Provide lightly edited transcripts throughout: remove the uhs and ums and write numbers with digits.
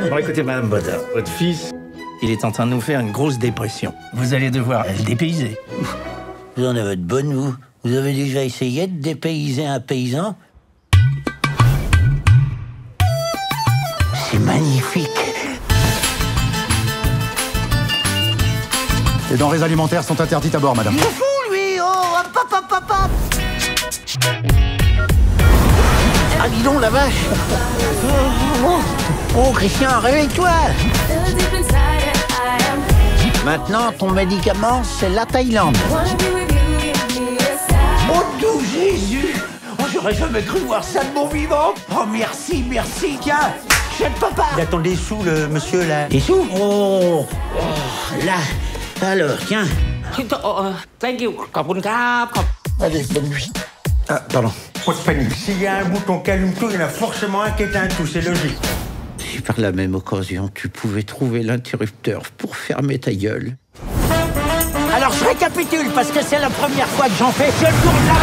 Bon, écoutez, Madame Bodin, votre fils, il est en train de nous faire une grosse dépression. Vous allez devoir le dépayser. Vous en avez de bonnes, vous. Vous avez déjà essayé de dépayser un paysan? C'est magnifique. Les denrées alimentaires sont interdites à bord, madame. Il est fou, lui. Oh, hop, hop, hop, hop, hop. Ah, dis donc, la vache. Oh, Christian, réveille-toi. Maintenant, ton médicament, c'est la Thaïlande. Oh, doux Jésus! Oh, j'aurais jamais cru voir ça de mon vivant! Oh, merci, merci, tiens! Chef papa! Il attend des sous, le monsieur, là. Des sous? Oh, là. Alors, tiens. Thank you. ขอบคุณครับ Allez, bonne nuit. Ah, pardon. Pas de panique. S'il y a un bouton qui allume tout, il y en a forcément un qui éteint tout, c'est logique. Si par la même occasion, tu pouvais trouver l'interrupteur pour fermer ta gueule. Alors, je récapitule, parce que c'est la première fois que j'en fais. Je tourne là.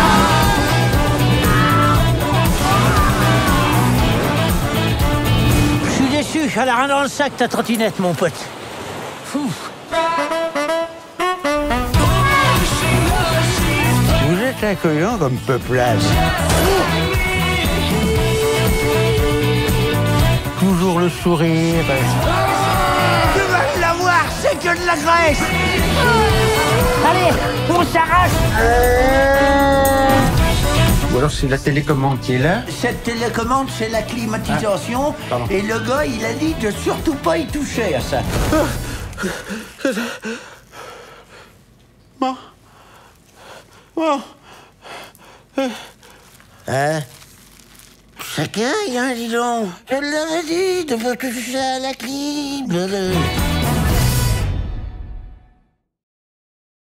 Je suis déçu, elle a rien dans le sac, ta trottinette, mon pote. Fou. Vous êtes accueillant comme peuplage. Toujours le sourire. Tu vas l'avoir, c'est que de la graisse. Allez, on s'arrache. Ou alors c'est la télécommande qui est là. Cette télécommande, c'est la climatisation. Et le gars, il a dit de surtout pas y toucher à ça. Bon. Bon. Hein? Chacun, hein, dis donc. Je l'avais dit de pas toucher à la clim.